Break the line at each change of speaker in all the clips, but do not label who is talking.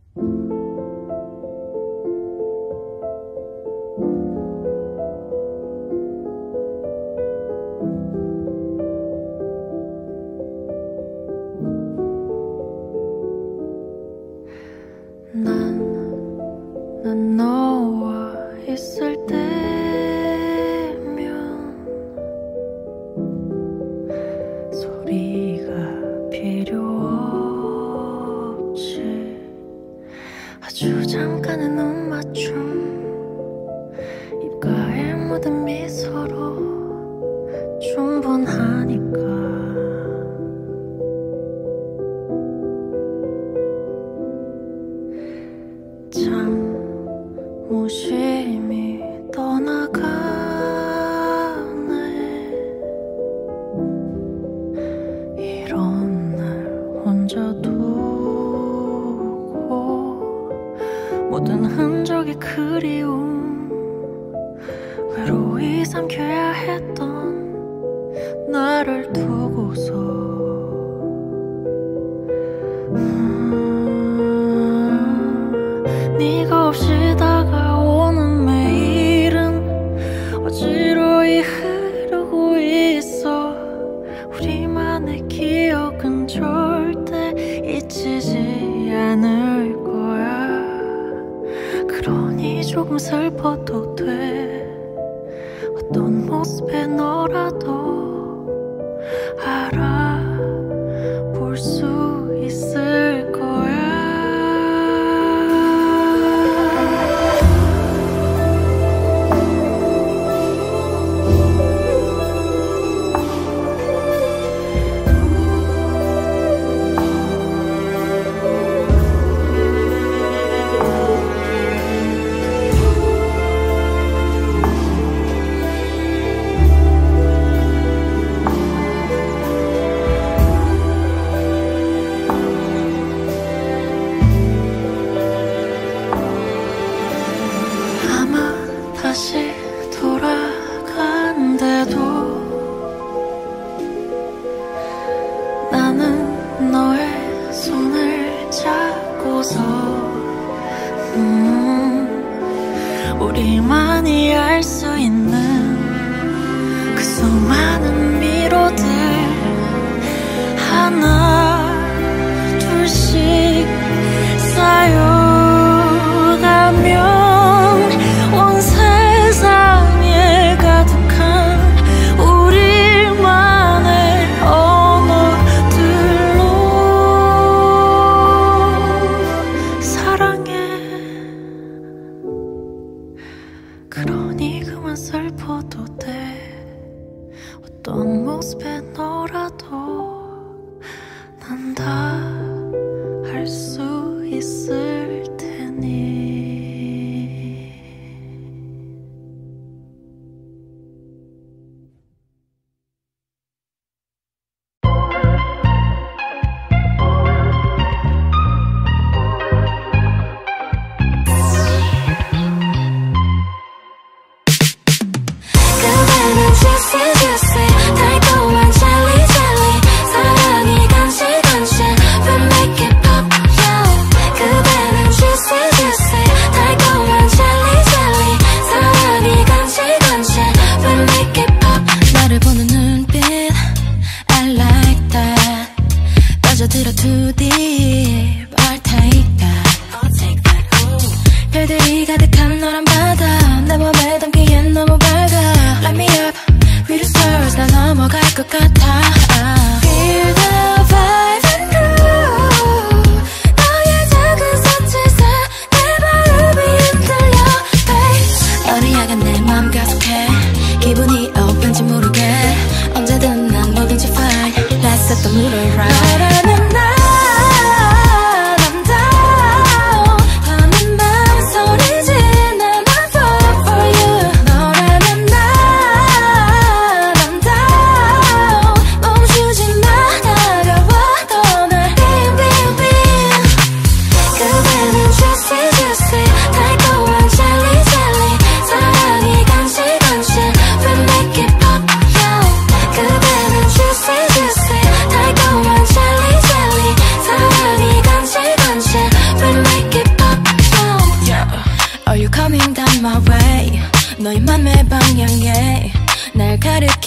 난 너와 있을 때면 소리가 필요 없지. 아주 잠깐의 눈 맞춤, 입가에 묻은 미소로 충분하니까. 참 무심히 떠나가네. 이런 날 혼자 두고 모든 흔적이 그리움, 외로이 삼켜야 했던 나를 두고서 네가 없이 다가오는 매일은 어지러이 흐르고 있어. 우리만의 기억은 절대 잊히지 않을 거야. 그러니 조금 슬퍼도 돼. 어떤 모습의 너라도 알아볼 수 있을 거야. 다시 돌아간대도 나는 너의 손을 잡고서 우리만이 알 수 있는 그 수많은 미로들 하나 둘씩 쌓여가면 그러니 그만 슬퍼도 돼. 어떤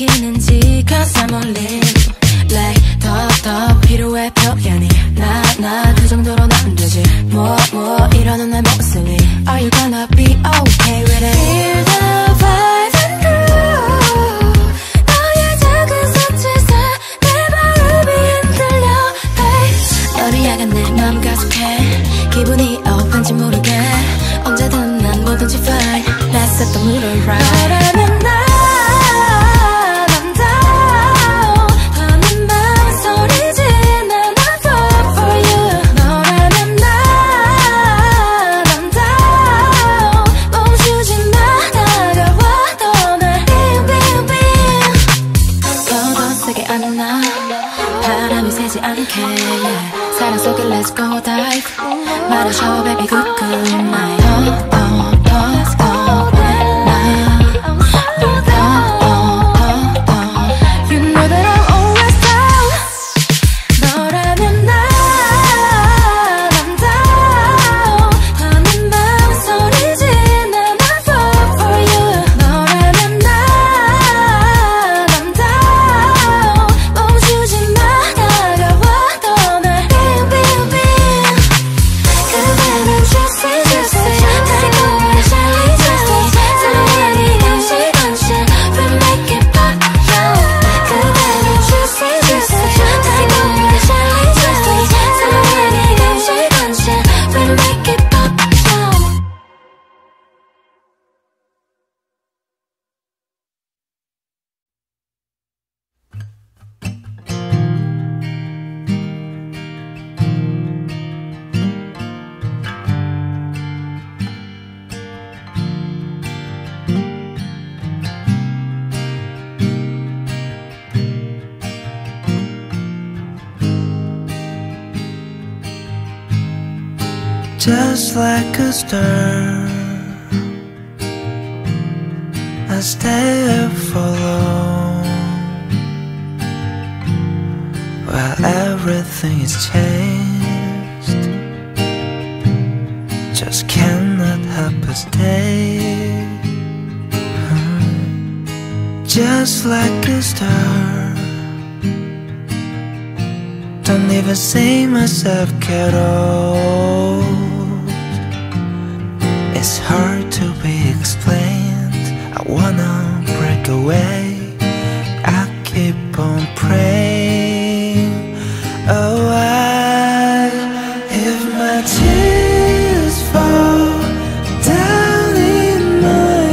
느끼는지 Cause I'm all in like 더 필요해 표현이 나 그 정도로는 안 되지 뭐 이러는 내 모습이 Are you gonna be okay with it Feel the vibe and groove 너의 작은 손짓에 내 발음이 흔들려 hey. 너를 향한 내 마음 가득해 기분이 업한지 모르게 언제든 난 뭐든지 fine Let's set the mood right 너라면 나 바람이 새지 않게 yeah. 사랑 속에 let's go dive 말해줘 baby good night let's go You know that I'm always down 너라면 I'm down 하는 마음 소리지 난 fall for you 너라면 I'm down 멈추지 마 다가와도 날 그대는 juicy juicy 달콤한 jelly jelly 설레는 간식 We make it pop 그대는 juicy juicy 달콤한 jelly jelly 설레는 간식 We make it pop
Just like a star, I stay up for long while everything is changed. Just cannot help but stay. Just like a star, don't even see myself get old. It's hard to be explained. I wanna break away. I keep on praying. Oh, if my tears fall down in my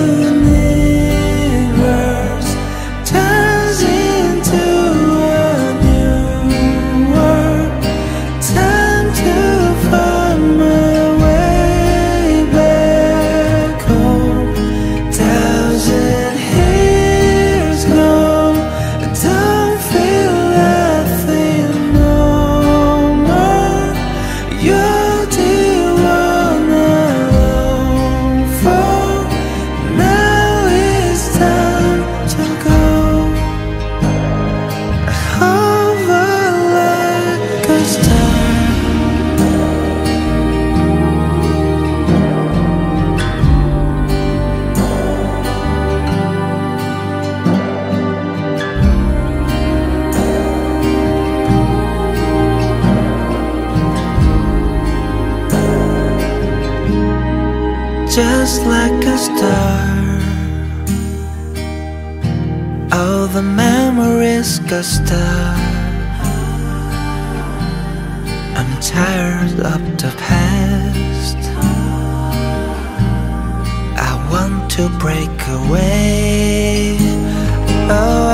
universe, turns into a new world. Time to find my way back home. 1,000 years gone, I don't feel nothing no more. You're the one I long for. Now it's time to go. I hover like a star. Just like a star, all the memories got stuck. I'm tired of the past. I want to break away. Oh,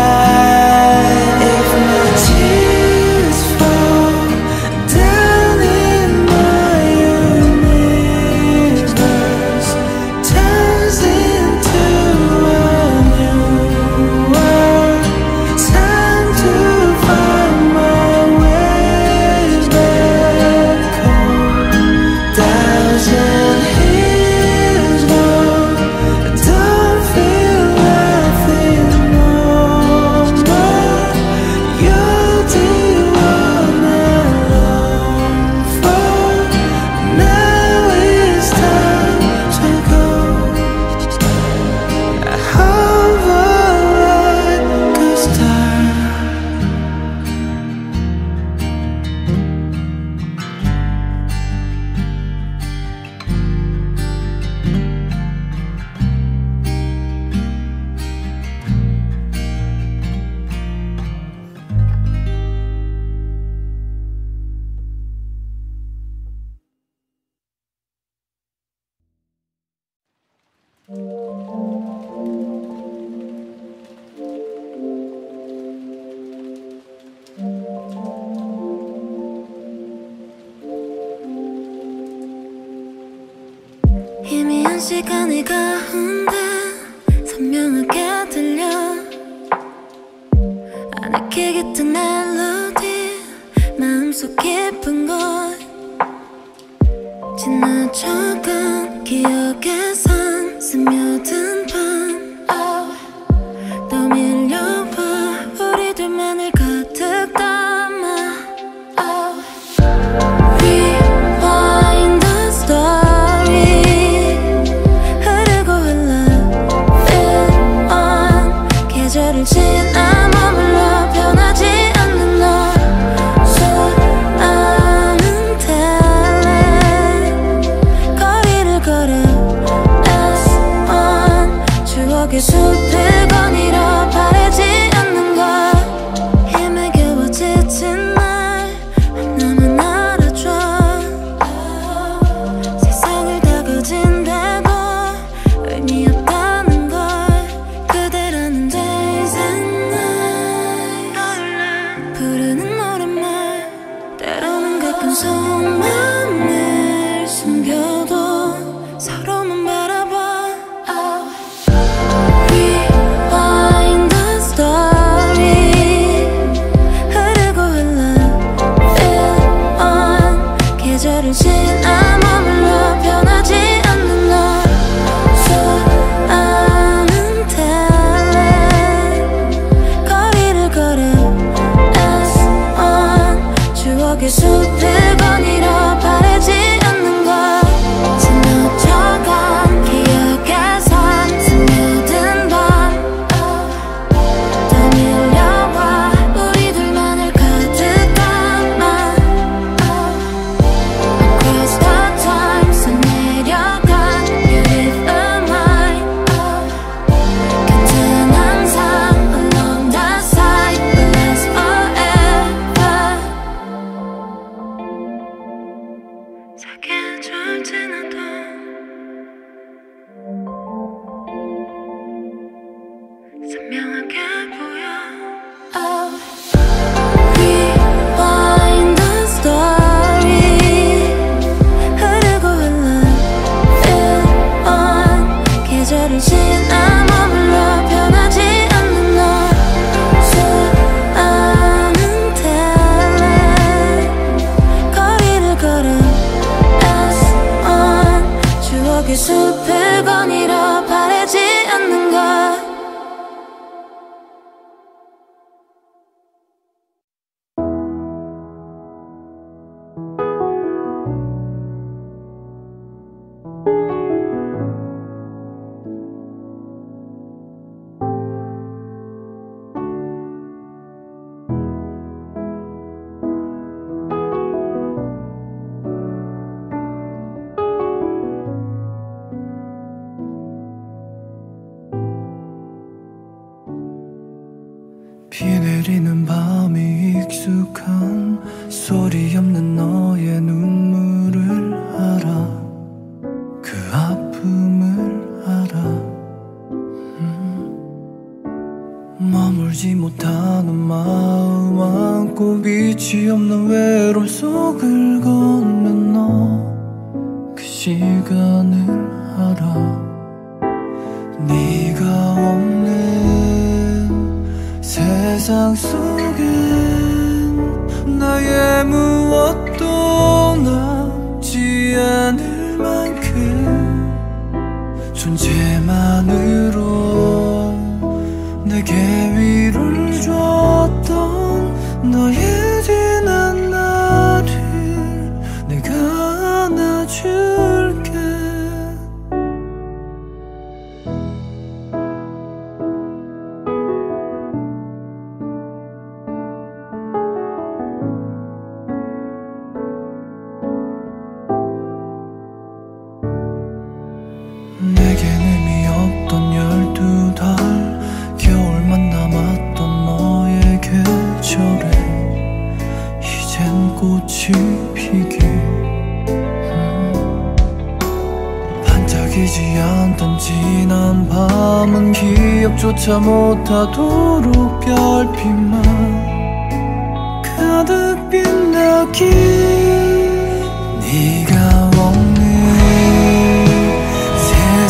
if my tears fall down in my universe, turns into a new world. Time to find my way back home. 1,000 years gone, I don't feel nothing no
시간이 가운데 선명하게 들려 아늑해 깃든 멜로디 마음속 깊은 곳 지나쳐간 기억에선 스며든 밤 떠밀려와 우리들만을 가득 담아 Rewind the story 흐르고 흘러 Feel on 계절을 지나 머물러 변하지 않는 너 수많은 텔레 거리를 걸어 S1 추억의 숲을 거닐어 바래지 않는 걸 힘에 겨워 지친 날 나만 알아줘 세상을 다 가진데도 의미 없다는 걸 그대라는 days and nights 부르는 노랫말 때로는 가끔 속마음을 숨겨도 서로만 바라봐 Rewind the story 흐르고 흘러 Feel on 계절을 지나 머물러 변하지 않는 너 수많은 텔레 거리를 걸어 S1 추억의 숲을 거닐어 바래지 않는 걸 지나쳐간 기억에선 스며든 밤 떠밀려와 우리들만을 가득 담아 Across the time 써내려간 beautiful mind 곁은 항상 along the side will last forever 사계절 지나도 선명하게 보여 Rewind the story 흐르고 흘러 Feel on 계절을 지나 머물러 변하지 않는 너 수많은 텔레 거리를 걸어 S1 추억의 숲을 거닐어 바래지 않는 걸
비 내리는 밤이 익숙한 소리 없는 너의 눈물을 알아 그 아픔을 알아 머물지 못하는 마음 안고 빛이 없는 외로움 속을 걷는 너 그 시간을 알아 네가 없는 세상 속엔 나의 무엇도 남지 않을 만큼 존재만으로 내게 위로를 줬던 너의 지난 날을 내가 안아줄게 내겐 의미 없던 12달 겨울만 남았던 너의 계절에 이젠 꽃이 피기 반짝이지 않던 지난 밤은 기억조차 못하도록 별빛만 가득 빛나기 네가 없는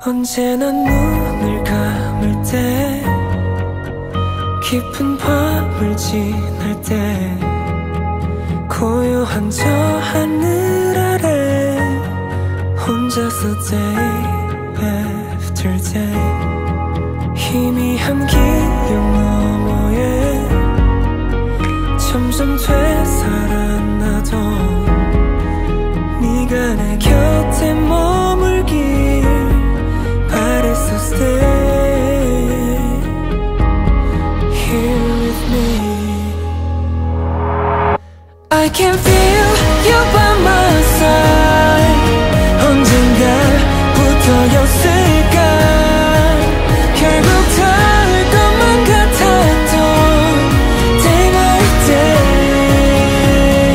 언제나 눈을 감을 때 깊은 밤을 지날 때 고요한 저 하늘 아래 혼자서 day after day 희미한 기억 너머에 점점 되살아나던 네가 내 곁에 머물길 바랬어. Stay here with me. I can feel you by my side. 언젠가 붙어였을까. 결국 닿을 것만 같았던 day by day.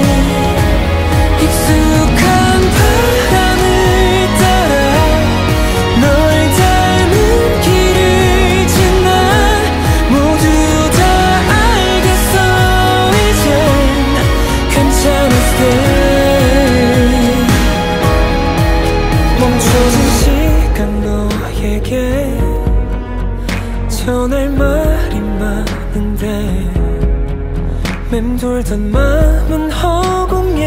익숙한 바람을 따라 널 닮은 길을 지나 모두 다 알겠어. 이젠 괜찮아. Stay. 멈춰진 시간 너에게 전할 말이 많은데 맴돌던 마음은 허공에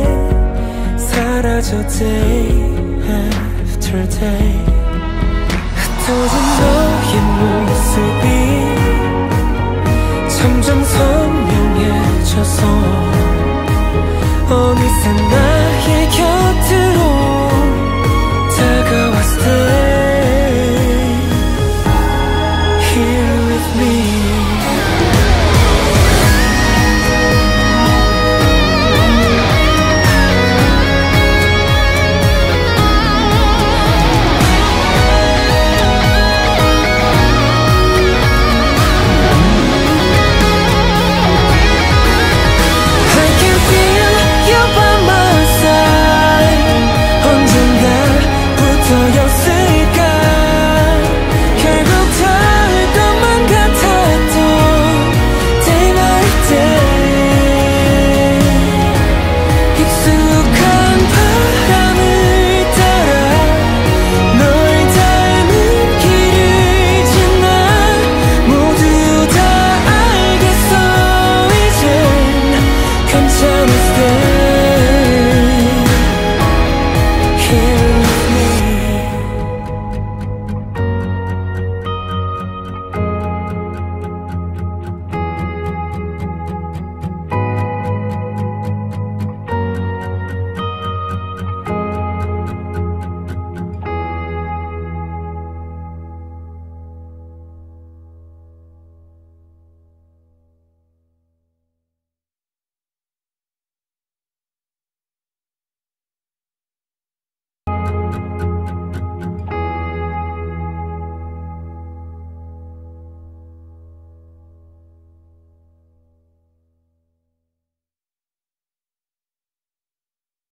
사라져 day after day. 흩어진 너의 모습이 점점 선명해져서 어느새 나